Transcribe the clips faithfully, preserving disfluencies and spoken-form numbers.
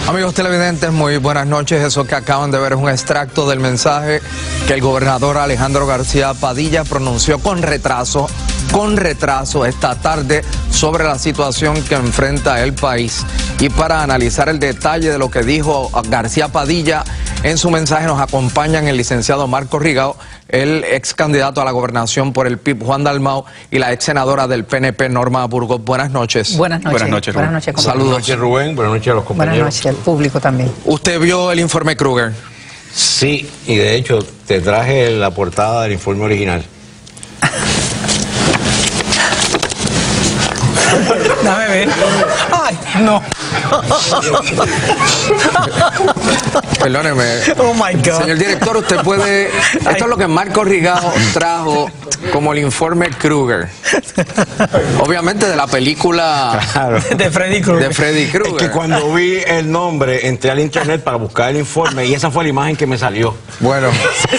Amigos televidentes, muy buenas noches. Eso que acaban de ver es un extracto del mensaje que el gobernador Alejandro García Padilla pronunció con retraso, con retraso esta tarde sobre la situación que enfrenta el país. Y para analizar el detalle de lo que dijo García Padilla en su mensaje nos acompañan el licenciado Marco Rigao, el ex candidato a la gobernación por el P I B Juan Dalmau y la ex senadora del P N P Norma Burgos. Buenas noches. Buenas noches. Buenas noches, Buenas noches, Saludos. Buenas noches, Rubén. Buenas noches a los compañeros. Buenas noches al público también. ¿Usted vio el informe Kruger? Sí, y de hecho te traje la portada del informe original. Dame ver. Ay, no. Perdóneme. Oh my God. Señor director, usted puede... Esto es lo que Marco Rigao trajo como el informe Kruger. Obviamente de la película... Claro. De Freddy Krueger. De Freddy Krueger. Es que cuando vi el nombre entré al internet para buscar el informe y esa fue la imagen que me salió. Bueno,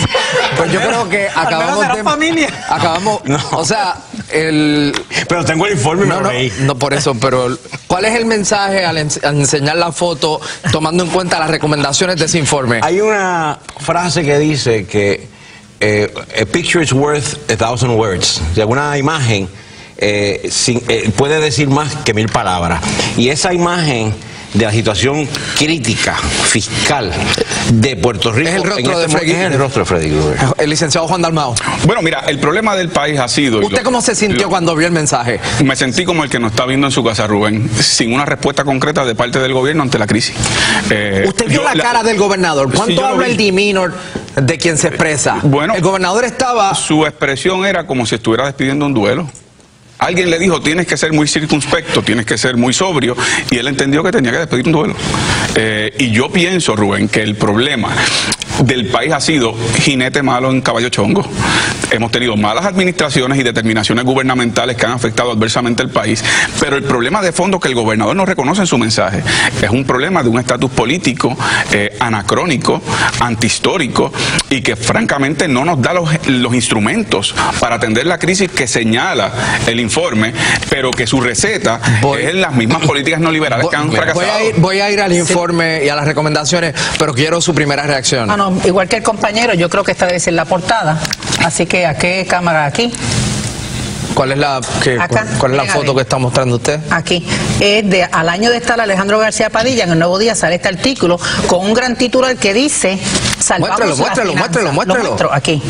pues yo creo que acabamos de... de... familia. Acabamos... No. O sea, el... Pero tengo el informe y me No, lo no, leí. no por eso, pero ¿cuál es el mensaje al, ens al enseñar la foto tomando en cuenta las recomendaciones de ese informe? Hay una frase que dice que eh, a picture is worth a thousand words. O sea, una imagen eh, sin, eh, puede decir más que mil palabras. Y esa imagen de la situación crítica fiscal de Puerto Rico Es el rostro en este de Freddy, es el rostro de Freddy Krueger. El licenciado Juan Dalmau. Bueno, mira, el problema del país ha sido... ¿Usted lo, cómo se sintió lo, cuando vio el mensaje? Me sentí como el que nos está viendo en su casa, Rubén, sin una respuesta concreta de parte del gobierno ante la crisis. Eh, ¿Usted vio yo, la, la cara del gobernador? ¿Cuánto sí, yo habla el demeanor de quien se expresa? Bueno, el gobernador estaba... Su expresión era como si estuviera despidiendo un duelo. Alguien le dijo, tienes que ser muy circunspecto, tienes que ser muy sobrio, y él entendió que tenía que despedir un duelo. Eh, y yo pienso, Rubén, que el problema del país ha sido jinete malo en caballo chongo. Hemos tenido malas administraciones y determinaciones gubernamentales que han afectado adversamente al país, pero el problema de fondo que el gobernador no reconoce en su mensaje es un problema de un estatus político eh, anacrónico, antihistórico, y que francamente no nos da los, los instrumentos para atender la crisis que señala el informe, pero que su receta voy, es las mismas políticas neoliberales voy, que han fracasado. Voy a ir, voy a ir al informe sí. y a las recomendaciones, pero quiero su primera reacción. Ah, no, igual que el compañero, yo creo que esta debe ser la portada, así que ¿a qué cámara? Aquí. ¿Cuál es la, que, Acá, cuál es la foto que está mostrando usted? Aquí. Es de al año de estar Alejandro García Padilla, en el Nuevo Día sale este artículo con un gran titular que dice salvamos muéstralo, la muéstralo, muéstralo, muéstralo. Lo muestro aquí.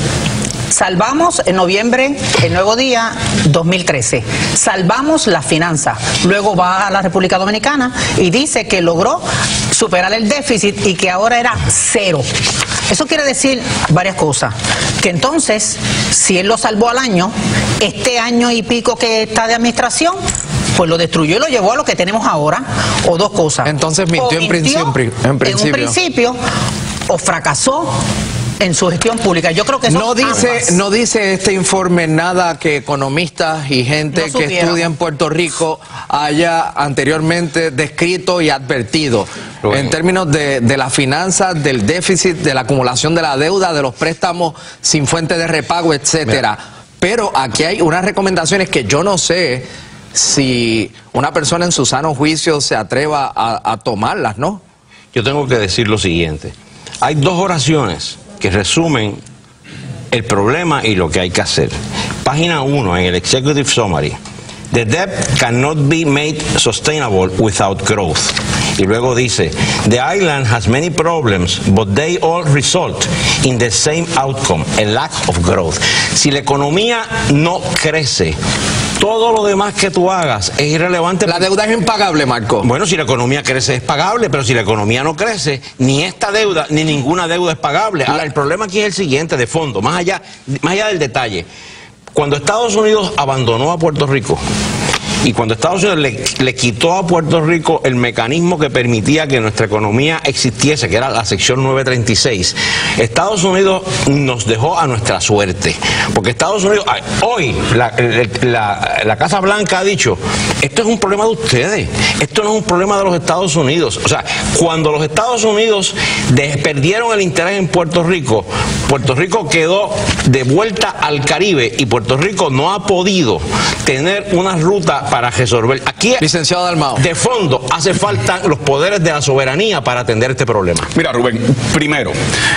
Salvamos en noviembre, el Nuevo Día, dos mil trece. Salvamos las finanzas. Luego va a la República Dominicana y dice que logró superar el déficit y que ahora era cero. Eso quiere decir varias cosas. Que entonces, si él lo salvó al año, este año y pico que está de administración, pues lo destruyó y lo llevó a lo que tenemos ahora, o dos cosas. Entonces mintió, o en, mintió principio, en principio. En un principio, o fracasó en su gestión pública. Yo creo que no dice ambas. No dice este informe nada que economistas y gente no que estudia en Puerto Rico haya anteriormente descrito y advertido bueno. en términos de, de las finanzas, del déficit, de la acumulación de la deuda, de los préstamos sin fuente de repago, etcétera. Mira. Pero aquí hay unas recomendaciones que yo no sé si una persona en su sano juicio se atreva a, a tomarlas, ¿no? Yo tengo que decir lo siguiente. Hay dos oraciones que resumen el problema y lo que hay que hacer. Página uno en el Executive Summary. The debt cannot be made sustainable without growth. Y luego dice, the island has many problems, but they all result in the same outcome, a lack of growth. Si la economía no crece, todo lo demás que tú hagas es irrelevante. La deuda es impagable, Marco. Bueno, si la economía crece es pagable, pero si la economía no crece, ni esta deuda, ni ninguna deuda es pagable. Ahora, el problema aquí es el siguiente, de fondo, más allá, más allá del detalle. Cuando Estados Unidos abandonó a Puerto Rico, y cuando Estados Unidos le, le quitó a Puerto Rico el mecanismo que permitía que nuestra economía existiese, que era la sección nueve treinta y seis, Estados Unidos nos dejó a nuestra suerte. Porque Estados Unidos, hoy, la, la, la Casa Blanca ha dicho, esto es un problema de ustedes, esto no es un problema de los Estados Unidos. O sea, cuando los Estados Unidos perdieron el interés en Puerto Rico, Puerto Rico quedó de vuelta al Caribe y Puerto Rico no ha podido tener una ruta para resolver. Aquí, licenciado Dalmau, de fondo, hace falta los poderes de la soberanía para atender este problema. Mira, Rubén, primero...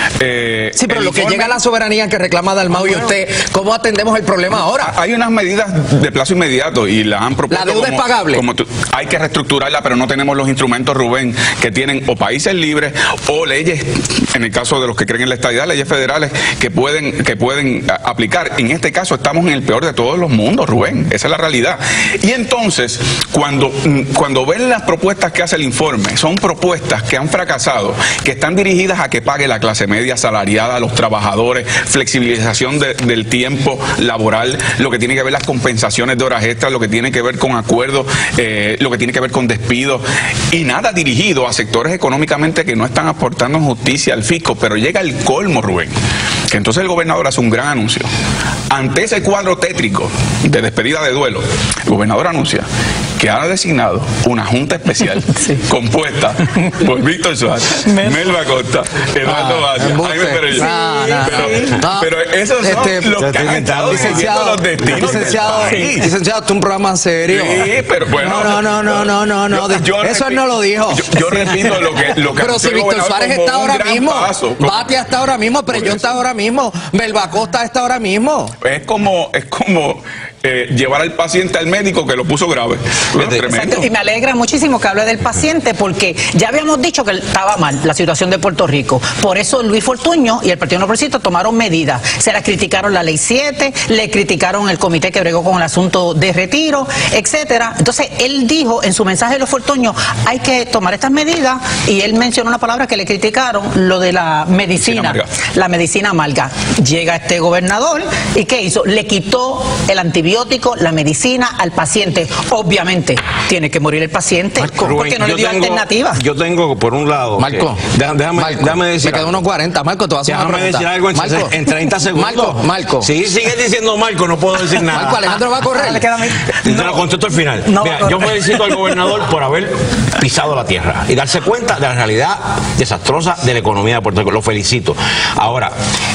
Eh, sí, pero lo informe... que llega a la soberanía que reclama Dalmau, ah, y usted, ¿cómo atendemos el problema ahora? Hay unas medidas de plazo inmediato y las han propuesto. La deuda como, es pagable. Como tú, hay que reestructurarla, pero no tenemos los instrumentos, Rubén, que tienen o países libres o leyes, en el caso de los que creen en la estadidad, leyes federales que pueden, que pueden aplicar. En este caso estamos en el peor de todos los mundos, Rubén. Esa es la realidad. Y entonces, cuando, cuando ven las propuestas que hace el informe, son propuestas que han fracasado, que están dirigidas a que pague la clase media asalariada, a los trabajadores, flexibilización de, del tiempo laboral, lo que tiene que ver las compensaciones de horas extras, lo que tiene que ver con acuerdos, eh, lo que tiene que ver con despidos, y nada dirigido a sectores económicamente que no están aportando justicia al fisco. Pero llega el colmo, Rubén, que entonces el gobernador hace un gran anuncio. Ante ese cuadro tétrico de despedida de duelo, el gobernador anuncia que ha designado una junta especial sí. compuesta por Víctor Suárez, Melba Acosta, Eduardo ah, Batia, Jaime Perelló. Ah, no, pero, no. pero esos son este, los que han estado decidiendo los destinos licenciado, del país. Licenciado, esto es un programa serio. Sí, pero bueno. No, no, no, no, no, no. Yo, yo eso repito, no lo dijo. Yo, yo repito lo que lo que pero si Víctor Suárez está ahora mismo, paso, Batia está ahora mismo, Perelló está ahora mismo, Melba Acosta está ahora mismo. Es como, es como eh, llevar al paciente al médico que lo puso grave. Bueno, tremendo. Y me alegra muchísimo que hable del paciente, porque ya habíamos dicho que estaba mal la situación de Puerto Rico. Por eso Luis Fortuño y el Partido No Progresista tomaron medidas. Se las criticaron la ley siete, le criticaron el comité que bregó con el asunto de retiro, etcétera. Entonces él dijo en su mensaje de Luis Fortuño, hay que tomar estas medidas, y él mencionó una palabra que le criticaron, lo de la medicina, medicina la medicina amarga. Llega este gobernador y ¿qué hizo? Le quitó el antibiótico, la medicina al paciente. Obviamente tiene que morir el paciente, Marco, porque Rubén, no le dio tengo, alternativa. Yo tengo, por un lado... Marco, que, déjame, Marco, déjame decir... Me quedan unos cuarenta. Marco, te vas a hacer una pregunta. Déjame decir algo en, Marco, en treinta segundos. Marco, Marco. Si sigues diciendo Marco, no puedo decir nada. Marco, Alejandro va a correr. Le queda Te no. lo contesto al final. No Mira, yo felicito al gobernador por haber pisado la tierra y darse cuenta de la realidad desastrosa de la economía de Puerto Rico. Lo felicito. Ahora...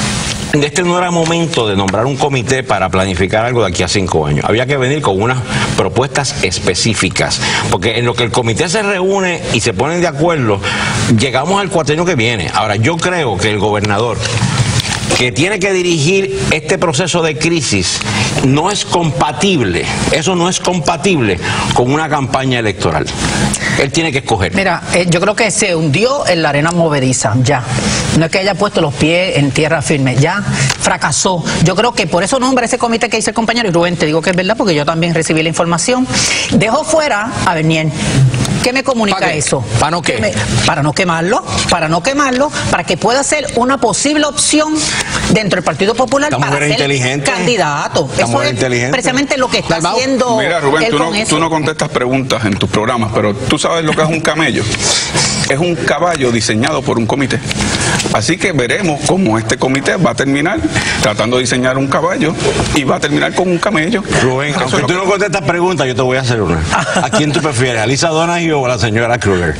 Este no era momento de nombrar un comité para planificar algo de aquí a cinco años. Había que venir con unas propuestas específicas, porque en lo que el comité se reúne y se ponen de acuerdo, llegamos al cuatrienio que viene. Ahora, yo creo que el gobernador, que tiene que dirigir este proceso de crisis, no es compatible, eso no es compatible con una campaña electoral. Él tiene que escoger. Mira, eh, yo creo que se hundió en la arena movediza, ya. No es que haya puesto los pies en tierra firme, ya fracasó. Yo creo que por eso nombra ese comité que dice el compañero, y Rubén, te digo que es verdad porque yo también recibí la información. Dejó fuera a Bernier. ¿Qué me comunica ¿Para eso? ¿Para no qué? Me, para no quemarlo, para no quemarlo, para que pueda ser una posible opción dentro del Partido Popular Esta para ser candidato. Eso es precisamente lo que está Dalmau, haciendo. Mira, Rubén, él tú, con no, eso. tú no contestas preguntas en tus programas, pero tú sabes lo que es un camello. Es un caballo diseñado por un comité. Así que veremos cómo este comité va a terminar tratando de diseñar un caballo y va a terminar con un camello. Rubén, Eso aunque tú que... no contestas preguntas, yo te voy a hacer una. ¿A quién tú prefieres, a Lisa Donahue o a la señora Kruger?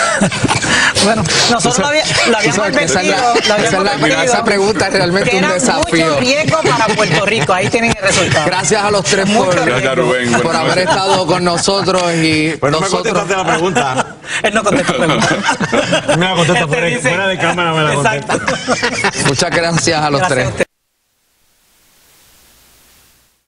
Bueno, nosotros lo, había, lo habíamos advertido. Esa, esa pregunta es realmente un desafío. Mucho riesgo para Puerto Rico. Ahí tienen el resultado. Gracias a los tres por, Gracias, Rubén, por haber estado con nosotros. Y pero nosotros... no me contestaste la pregunta. Él no contesta la pregunta. Me la contesta fuera, fuera de cámara, me la contesta. Muchas gracias a los gracias tres. A